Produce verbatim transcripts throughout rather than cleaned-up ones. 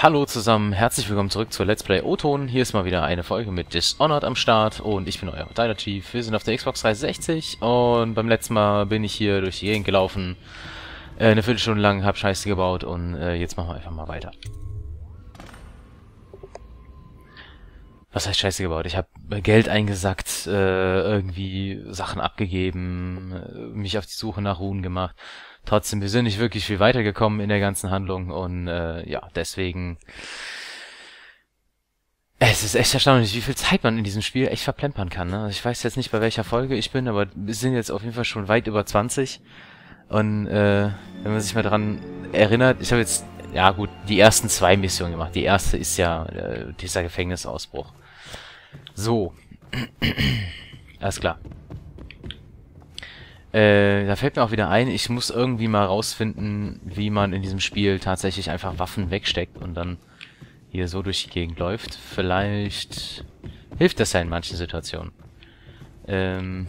Hallo zusammen, herzlich willkommen zurück zur Let's Play O-Ton. Hier ist mal wieder eine Folge mit Dishonored am Start und ich bin euer Tyler Chief. Wir sind auf der Xbox dreihundertsechzig und beim letzten Mal bin ich hier durch die Gegend gelaufen, äh, eine Viertelstunde lang, hab Scheiße gebaut und äh, jetzt machen wir einfach mal weiter. Was heißt Scheiße gebaut? Ich habe Geld eingesackt, äh, irgendwie Sachen abgegeben, äh, mich auf die Suche nach Runen gemacht. Trotzdem, wir sind nicht wirklich viel weitergekommen in der ganzen Handlung und äh, ja, deswegen... Es ist echt erstaunlich, wie viel Zeit man in diesem Spiel echt verplempern kann. Ne? Also ich weiß jetzt nicht, bei welcher Folge ich bin, aber wir sind jetzt auf jeden Fall schon weit über zwanzig. Und äh, wenn man sich mal dran erinnert, ich habe jetzt, ja gut, die ersten zwei Missionen gemacht. Die erste ist ja äh, dieser Gefängnisausbruch. So. Alles klar. Äh, da fällt mir auch wieder ein, ich muss irgendwie mal rausfinden, wie man in diesem Spiel tatsächlich einfach Waffen wegsteckt und dann hier so durch die Gegend läuft. Vielleicht hilft das ja in manchen Situationen. Ähm...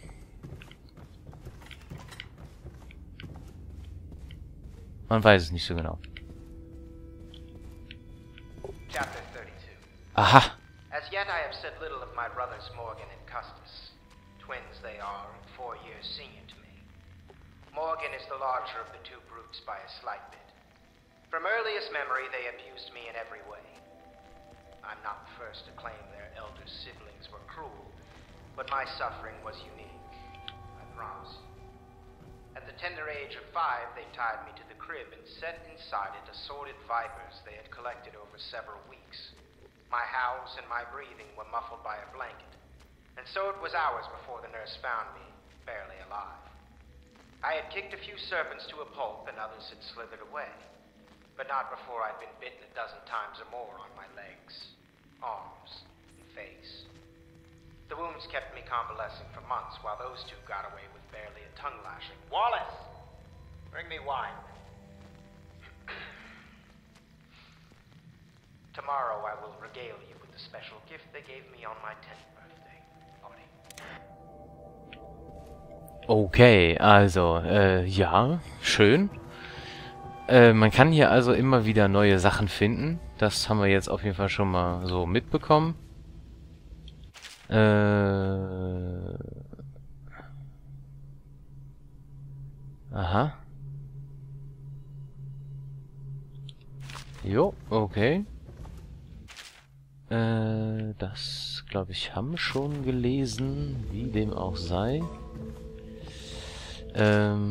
Man weiß es nicht so genau. Chapter thirty-two. Aha! As yet I have said little of my brothers Morgan and Custis. Twins they are, and four years senior to me. Morgan is the larger of the two brutes by a slight bit. From earliest memory they abused me in every way. I'm not the first to claim their elder siblings were cruel, but my suffering was unique, I promise. At the tender age of five, they tied me to the crib and set inside it assorted vipers they had collected over several weeks. My howls and my breathing were muffled by a blanket, and so it was hours before the nurse found me, barely alive. I had kicked a few servants to a pulp and others had slithered away, but not before I'd been bitten a dozen times or more on my legs, arms, and face. The wounds kept me convalescing for months while those two got away with barely a tongue lashing. Wallace! Bring me wine. Tomorrow I will regale you with the special gift they gave me on my tenth birthday. Audie. Okay, also, äh, ja, schön. Äh, man kann hier also immer wieder neue Sachen finden. Das haben wir jetzt auf jeden Fall schon mal so mitbekommen. Äh... Aha. Jo, okay. Äh, das, glaube ich, haben wir schon gelesen, wie dem auch sei. Ähm...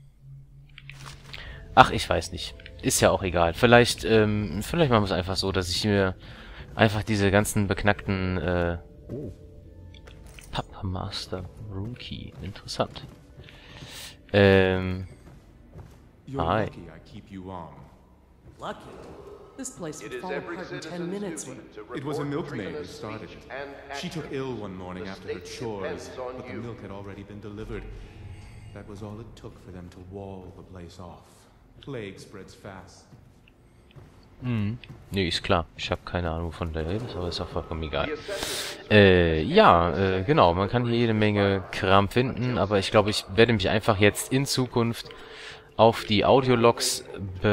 Ach, ich weiß nicht. Ist ja auch egal. Vielleicht, ähm, vielleicht machen wir es einfach so, dass ich mir einfach diese ganzen beknackten, äh... Oh. Papa Master Rune Key. Interessant. Ähm... Hi. Lucky? This place would fall apart in ten minutes. It was a milkmaid who started it. She took ill one morning after her chores, but the milk had already been delivered. That was all it took for them to wall the place off. Plague spreads fast. Hm. Nee, ist klar. Ich habe keine Ahnung, wovon der redet, aber ist auch vollkommen egal. Äh, ja, äh, genau. Man kann hier jede Menge Kram finden, aber ich glaube, ich werde mich einfach jetzt in Zukunft auf die Audiologs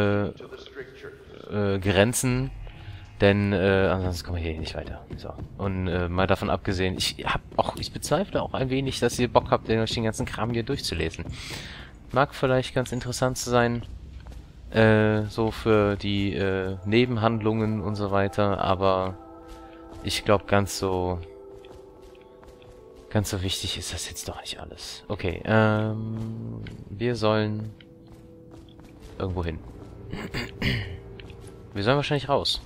begrenzen, äh, denn äh, ansonsten kommen wir hier nicht weiter. So. Und äh, mal davon abgesehen, ich hab auch, ich bezweifle auch ein wenig, dass ihr Bock habt, euch den ganzen Kram hier durchzulesen. Mag vielleicht ganz interessant sein, äh, so für die äh, Nebenhandlungen und so weiter, aber ich glaube, ganz so ganz so wichtig ist das jetzt doch nicht alles. Okay, ähm, wir sollen irgendwo hin. Wir sollen wahrscheinlich raus.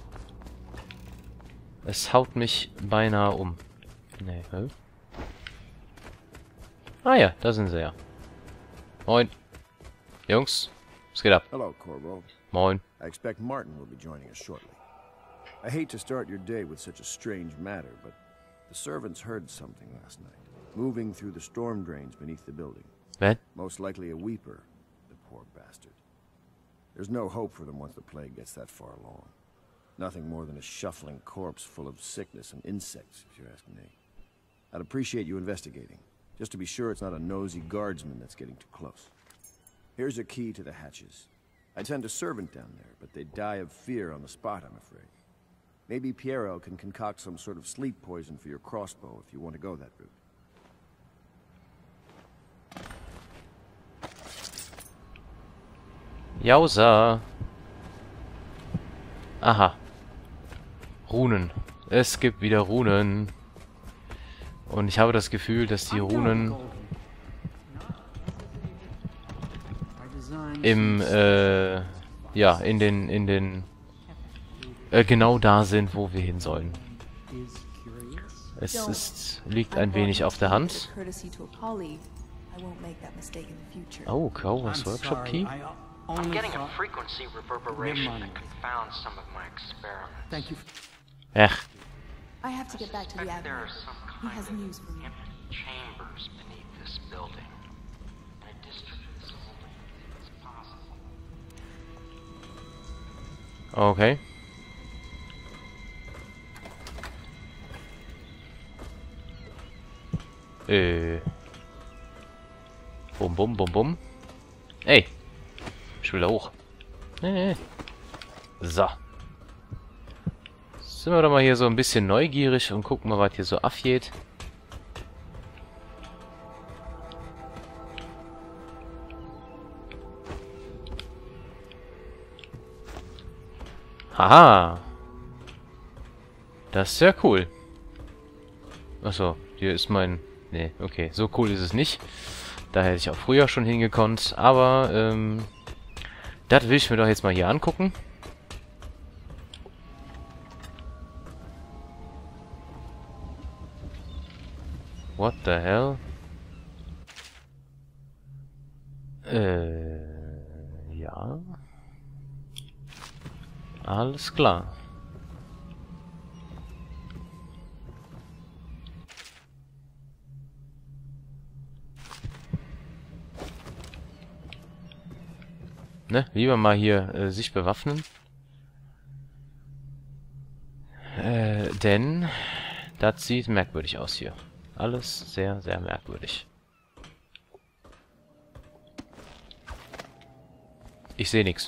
Es haut mich beinahe um. Nee, hä? Ah ja, da sind sie ja. Moin. Jungs, was geht ab? Hello, Corvo. Moin. I expect Martin will be joining us shortly. I hate to start your day with such a strange matter, but the servants heard something last night, moving through the storm drains beneath the building. What? Most likely a weeper, the poor bastard. There's no hope for them once the plague gets that far along. Nothing more than a shuffling corpse full of sickness and insects, if you ask me. I'd appreciate you investigating, just to be sure it's not a nosy guardsman that's getting too close. Here's a key to the hatches. I'd send a servant down there, but they'd die of fear on the spot, I'm afraid. Maybe Piero can concoct some sort of sleep poison for your crossbow if you want to go that route. Jausa. Aha. Runen. Es gibt wieder Runen. Und ich habe das Gefühl, dass die Runen im, äh, ja, in den, in den, äh, genau da sind, wo wir hin sollen. Es ist, liegt ein wenig auf der Hand. Oh, Cowboys Workshop Key? I'm getting a frequency reverberation that confounds some of my experiments. Thank you. Ach. I have to get back to the There are Admiral. some He kind has of news for me. empty chambers beneath this building. In a district as old as possible. Okay. Äh. Bum, bum, bum, bum. Ey. Ich will da hoch. Nee. So. Sind wir doch mal hier so ein bisschen neugierig und gucken mal, was hier so abgeht. Haha. Das ist sehr cool. Achso, hier ist mein... Nee, okay, so cool ist es nicht. Da hätte ich auch früher schon hingekonnt. Aber, ähm... das will ich mir doch jetzt mal hier angucken. What the hell? Äh... Ja... Alles klar. Ne, lieber mal hier äh, sich bewaffnen. Äh, denn das sieht merkwürdig aus hier. Alles sehr, sehr merkwürdig. Ich sehe nichts.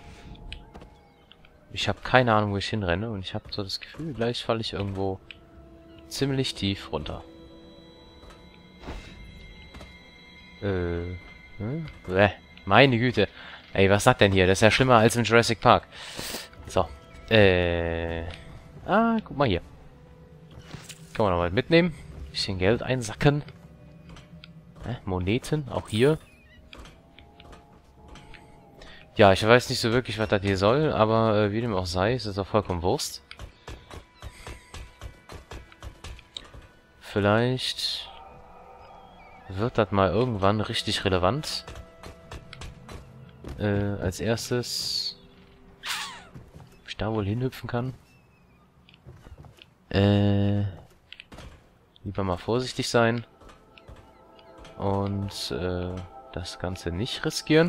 Ich habe keine Ahnung, wo ich hinrenne und ich habe so das Gefühl, gleich falle ich irgendwo ziemlich tief runter. Äh, hm? Bäh, meine Güte. Ey, was sagt denn hier? Das ist ja schlimmer als im Jurassic Park. So, äh, ah, guck mal hier. Kann man noch mal mitnehmen. Bisschen Geld einsacken. Äh, Moneten, auch hier. Ja, ich weiß nicht so wirklich, was das hier soll, aber äh, wie dem auch sei, ist es auch vollkommen Wurst. Vielleicht wird das mal irgendwann richtig relevant. Äh, als erstes, ob ich da wohl hinhüpfen kann. Äh, lieber mal vorsichtig sein. Und äh, das Ganze nicht riskieren.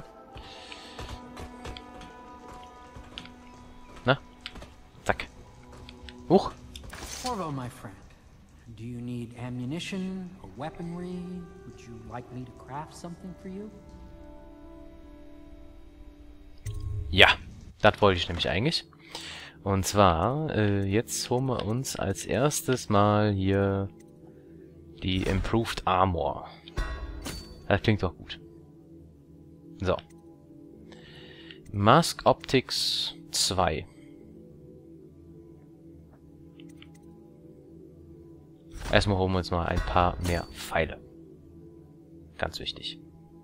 Na? Zack. Huch. Corvo, my friend. Do you need ammunition or weaponry? Would you like me to craft something for you? Ja, das wollte ich nämlich eigentlich. Und zwar, äh, jetzt holen wir uns als erstes mal hier die Improved Armor. Das klingt doch gut. So. Mask Optics zwei. Erstmal holen wir uns mal ein paar mehr Pfeile. Ganz wichtig.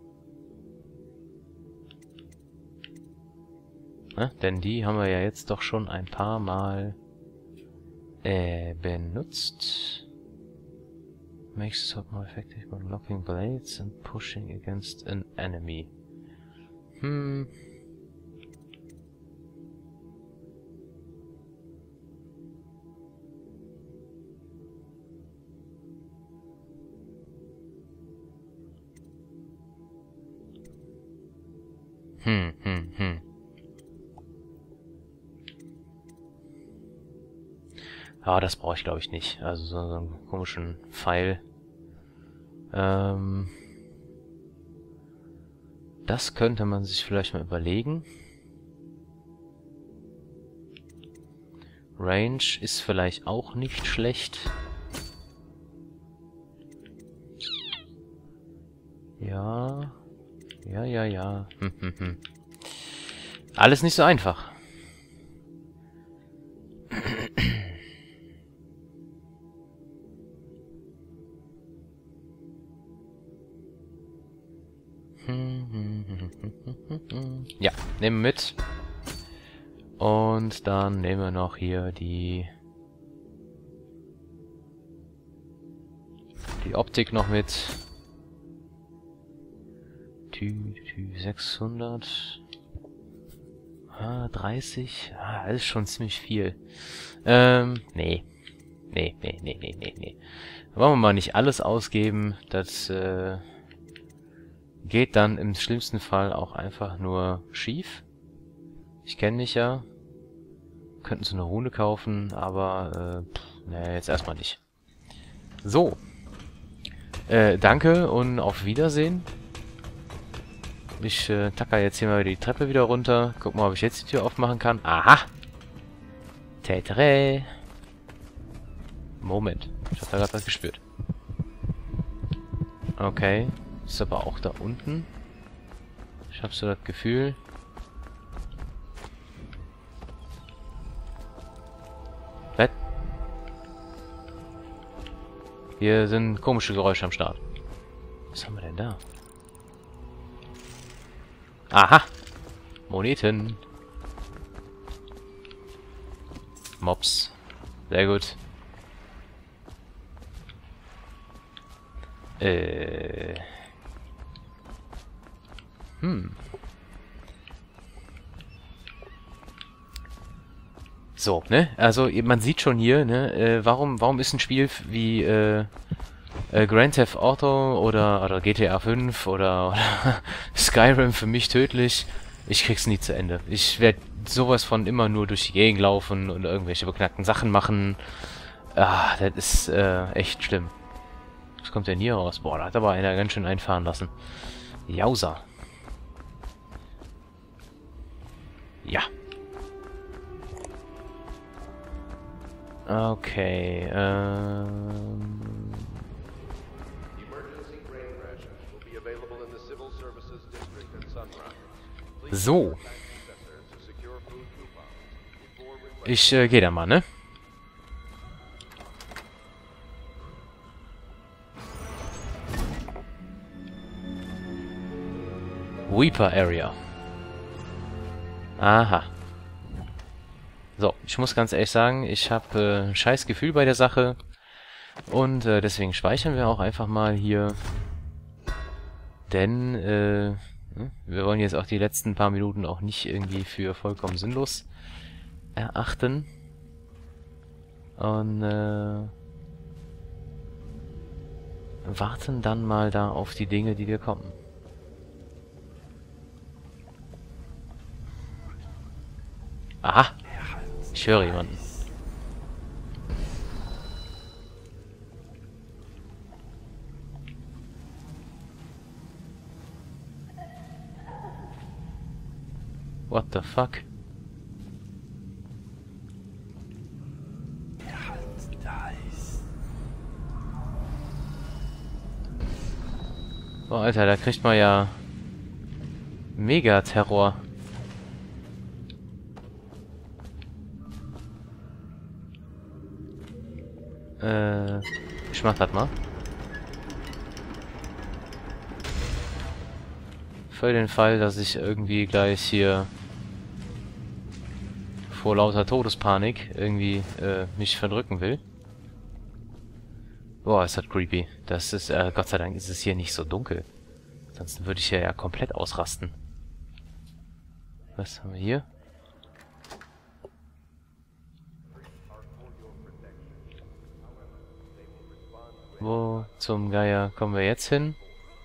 Ne? Denn die haben wir ja jetzt doch schon ein paar Mal äh, benutzt. Makes it more effective when locking blades and pushing against an enemy. Hm. Hm, hm, hm. Ja, das brauche ich glaube ich nicht. Also so, so einen komischen Pfeil. Ähm, das könnte man sich vielleicht mal überlegen. Range ist vielleicht auch nicht schlecht. Ja. Ja, ja, ja. Hm, hm, hm. Alles nicht so einfach. Ja, nehmen wir mit. Und dann nehmen wir noch hier die die Optik noch mit. Tü, tü, sechshundert. Ah, dreißig. Ah, das ist schon ziemlich viel. Ähm, nee. Nee, nee, nee, nee, nee, nee. Wollen wir mal nicht alles ausgeben. Das, äh, geht dann im schlimmsten Fall auch einfach nur schief. Ich kenne dich ja. Könnten so eine Rune kaufen, aber, äh, pff, nee, jetzt erstmal nicht. So. Äh, danke und auf Wiedersehen. Ich äh, tacker jetzt hier mal die Treppe wieder runter. Guck mal, ob ich jetzt die Tür aufmachen kann. Aha! Tätere! Moment. Ich hab da gerade was gespürt. Okay. Ist aber auch da unten. Ich hab so das Gefühl. Was? Hier sind komische Geräusche am Start. Was haben wir denn da? Aha! Moneten. Mobs. Sehr gut. Äh. Hm. So, ne? Also, man sieht schon hier, ne? Äh, warum, warum ist ein Spiel wie, äh, äh, Grand Theft Auto oder, oder G T A fünf oder, oder Skyrim für mich tödlich? Ich krieg's nie zu Ende. Ich werde sowas von immer nur durch die Gegend laufen und irgendwelche beknackten Sachen machen. Ah, das ist, äh, echt schlimm. Was kommt denn hier raus? Boah, da hat aber einer ganz schön einfahren lassen. Jausa. Ja. Okay, ähm... So. Ich äh, gehe da mal, ne? Reaper Area. Aha. So, ich muss ganz ehrlich sagen, ich habe äh, ein scheiß Gefühl bei der Sache. Und äh, deswegen speichern wir auch einfach mal hier. Denn, äh, wir wollen jetzt auch die letzten paar Minuten auch nicht irgendwie für vollkommen sinnlos erachten. Und, äh, warten dann mal da auf die Dinge, die wir kommen. Aha! Ich höre jemanden. What the fuck? Oh, Alter, da kriegt man ja Mega-Terror. Äh, ich mach das mal. Für den Fall, dass ich irgendwie gleich hier vor lauter Todespanik irgendwie äh, mich verdrücken will. Boah, ist das creepy. Das ist, äh, Gott sei Dank ist es hier nicht so dunkel. Ansonsten würde ich ja, ja komplett ausrasten. Was haben wir hier? Wo zum Geier kommen wir jetzt hin?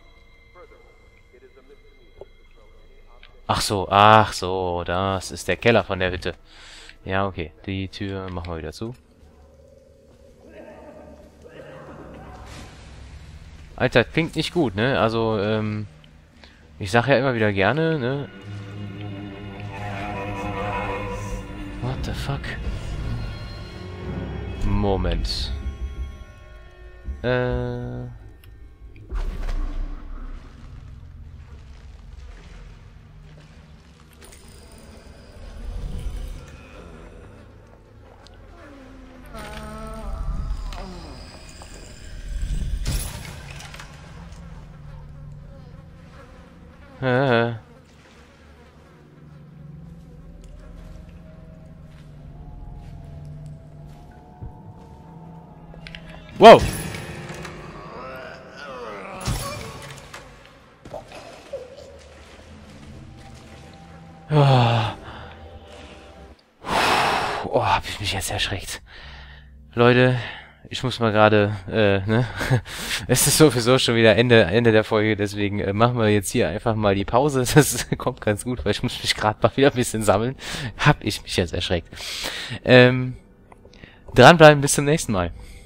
Ach so, ach so, das ist der Keller von der Hütte. Ja, okay, die Tür machen wir wieder zu. Alter, klingt nicht gut, ne? Also, ähm, ich sag ja immer wieder gerne, ne? What the fuck? Moment. Äh... Äh. Wow! Oh, oh hab ich mich jetzt erschreckt. Leute, ich muss mal gerade, äh, ne? Es ist sowieso schon wieder Ende, Ende der Folge, deswegen äh, machen wir jetzt hier einfach mal die Pause. Das kommt ganz gut, weil ich muss mich gerade mal wieder ein bisschen sammeln. Hab ich mich jetzt erschreckt. Ähm, dranbleiben, bis zum nächsten Mal.